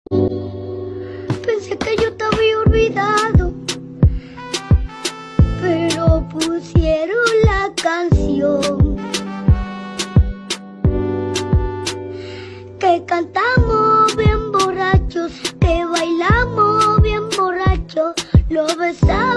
Pensé que yo te había olvidado, pero pusieron la canción que cantamos bien borrachos, que bailamos bien borrachos, lo besamos